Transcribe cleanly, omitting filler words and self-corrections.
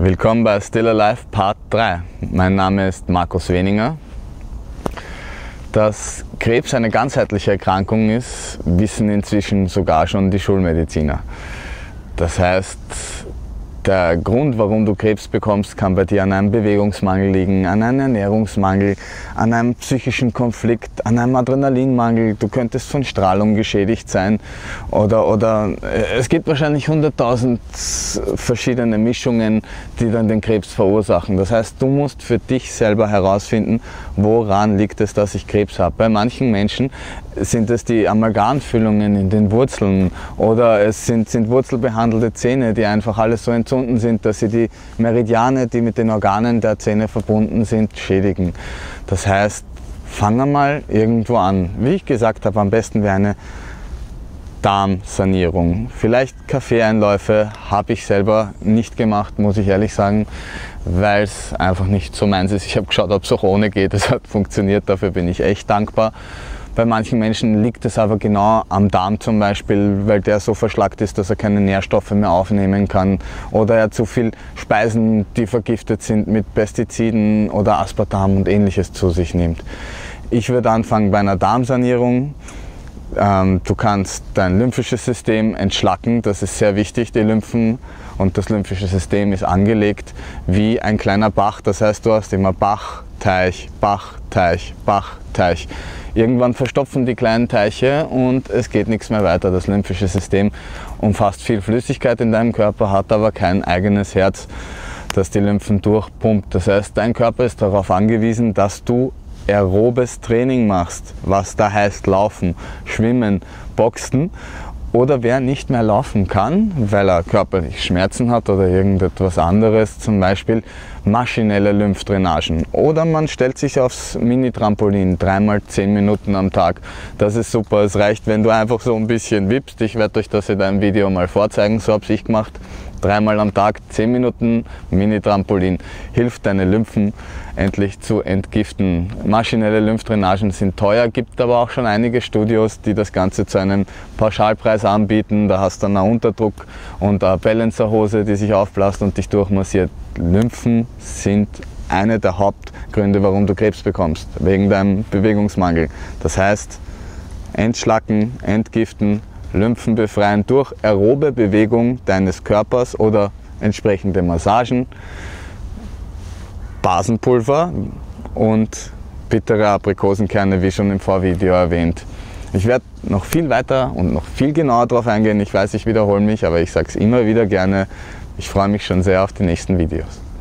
Willkommen bei Still Alive Part 3. Mein Name ist Markus Weninger. Dass Krebs eine ganzheitliche Erkrankung ist, wissen inzwischen sogar schon die Schulmediziner. Das heißt, der Grund, warum du Krebs bekommst, kann bei dir an einem Bewegungsmangel liegen, an einem Ernährungsmangel, an einem psychischen Konflikt, an einem Adrenalinmangel. Du könntest von Strahlung geschädigt sein oder es gibt wahrscheinlich 100.000 verschiedene Mischungen, die dann den Krebs verursachen. Das heißt, du musst für dich selber herausfinden, woran liegt es, dass ich Krebs habe. Bei manchen Menschen sind es die Amalgamfüllungen in den Wurzeln oder es sind wurzelbehandelte Zähne, die einfach alles so entzünden sind, dass sie die Meridiane, die mit den Organen der Zähne verbunden sind, schädigen. Das heißt, fang einmal irgendwo an. Wie ich gesagt habe, am besten wäre eine Darmsanierung. Vielleicht Kaffeeeinläufe habe ich selber nicht gemacht, muss ich ehrlich sagen, weil es einfach nicht so meins ist. Ich habe geschaut, ob es auch ohne geht. Es hat funktioniert, dafür bin ich echt dankbar. Bei manchen Menschen liegt es aber genau am Darm zum Beispiel, weil der so verschlackt ist, dass er keine Nährstoffe mehr aufnehmen kann oder er zu viel Speisen, die vergiftet sind mit Pestiziden oder Aspartam und ähnliches zu sich nimmt. Ich würde anfangen bei einer Darmsanierung. Du kannst dein lymphisches System entschlacken, das ist sehr wichtig, die Lymphen, und das lymphische System ist angelegt wie ein kleiner Bach, das heißt, du hast immer Bach, Teich, Bach, Teich, Bach, Teich. Irgendwann verstopfen die kleinen Teiche und es geht nichts mehr weiter. Das lymphische System umfasst viel Flüssigkeit in deinem Körper, hat aber kein eigenes Herz, das die Lymphen durchpumpt. Das heißt, dein Körper ist darauf angewiesen, dass du aerobes Training machst, was da heißt Laufen, Schwimmen, Boxen. Oder wer nicht mehr laufen kann, weil er körperlich Schmerzen hat oder irgendetwas anderes, zum Beispiel maschinelle Lymphdrainagen. Oder man stellt sich aufs Mini-Trampolin 3x 10 Minuten am Tag. Das ist super, es reicht, wenn du einfach so ein bisschen wippst. Ich werde euch das in einem Video mal vorzeigen, so habe ich gemacht. 3x am Tag, 10 Minuten Mini-Trampolin, hilft deine Lymphen endlich zu entgiften. Maschinelle Lymphdrainagen sind teuer, gibt aber auch schon einige Studios, die das Ganze zu einem Pauschalpreis anbieten. Da hast du dann einen Unterdruck und eine Balancerhose, die sich aufblasst und dich durchmassiert. Lymphen sind eine der Hauptgründe, warum du Krebs bekommst, wegen deinem Bewegungsmangel. Das heißt, entschlacken, entgiften, Lymphen befreien durch aerobe Bewegung deines Körpers oder entsprechende Massagen, Basenpulver und bittere Aprikosenkerne, wie schon im Vorvideo erwähnt. Ich werde noch viel weiter und noch viel genauer darauf eingehen. Ich weiß, ich wiederhole mich, aber ich sage es immer wieder gerne. Ich freue mich schon sehr auf die nächsten Videos.